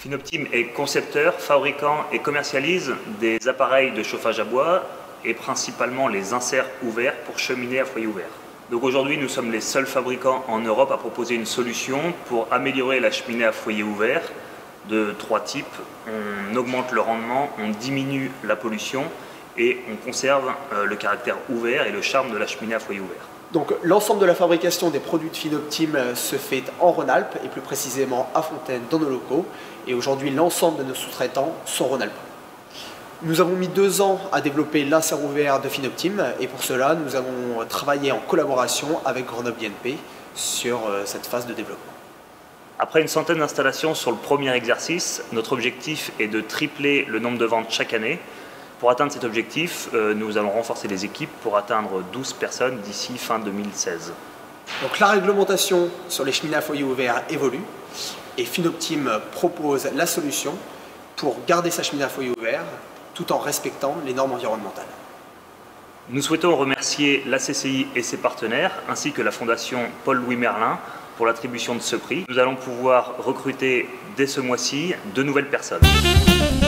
Finoptime est concepteur, fabricant et commercialise des appareils de chauffage à bois et principalement les inserts ouverts pour cheminées à foyer ouvert. Donc aujourd'hui, nous sommes les seuls fabricants en Europe à proposer une solution pour améliorer la cheminée à foyer ouvert de 3 types. On augmente le rendement, on diminue la pollution et on conserve le caractère ouvert et le charme de la cheminée à foyer ouvert. Donc l'ensemble de la fabrication des produits de Finoptime se fait en Rhône-Alpes et plus précisément à Fontaine dans nos locaux. Et aujourd'hui, l'ensemble de nos sous-traitants sont Rhône-Alpes. Nous avons mis 2 ans à développer l'insert ouvert de Finoptime et pour cela, nous avons travaillé en collaboration avec Grenoble INP sur cette phase de développement. Après une centaine d'installations sur le premier exercice, notre objectif est de tripler le nombre de ventes chaque année. Pour atteindre cet objectif, nous allons renforcer les équipes pour atteindre 12 personnes d'ici fin 2016. Donc la réglementation sur les cheminées à foyer ouvert évolue et Finoptime propose la solution pour garder sa cheminée à foyer ouvert tout en respectant les normes environnementales. Nous souhaitons remercier la CCI et ses partenaires ainsi que la Fondation Paul-Louis Merlin pour l'attribution de ce prix. Nous allons pouvoir recruter dès ce mois-ci 2 nouvelles personnes.